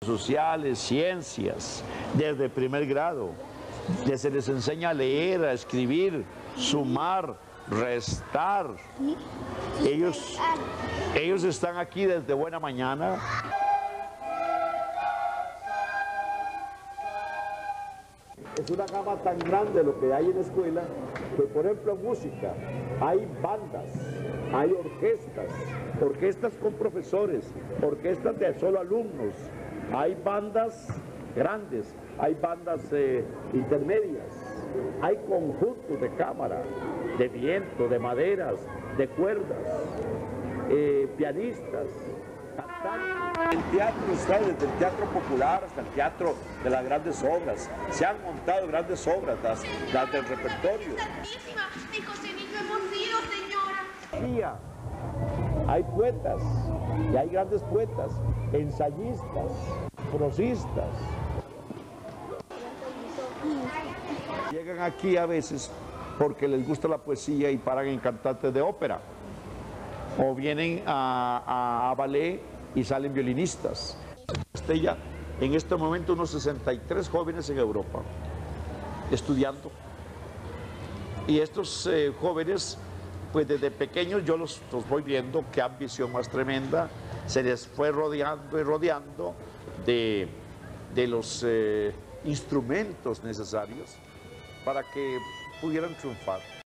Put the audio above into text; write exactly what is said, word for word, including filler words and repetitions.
sociales, ciencias, desde primer grado. Se les enseña a leer, a escribir, sumar, restar. Ellos, ellos están aquí desde buena mañana. Es una gama tan grande lo que hay en la escuela que, por ejemplo, en música hay bandas, hay orquestas, orquestas con profesores, orquestas de solo alumnos, hay bandas grandes, hay bandas eh, intermedias, hay conjuntos de cámara, de viento, de maderas, de cuerdas, eh, pianistas, cantantes. El teatro está desde el teatro popular hasta el teatro de las grandes obras. Se han montado grandes obras, las, las del repertorio. ¡Mi Joselito hemos sido, señora! Hay poetas, y hay grandes poetas, ensayistas, prosistas. Llegan aquí a veces porque les gusta la poesía y paran en cantantes de ópera. O vienen a, a, a ballet y salen violinistas. Estella, en este momento unos sesenta y tres jóvenes en Europa estudiando. Y estos eh, jóvenes, pues desde pequeños yo los, los voy viendo, qué ambición más tremenda, se les fue rodeando y rodeando de, de los eh, instrumentos necesarios para que pudieran triunfar.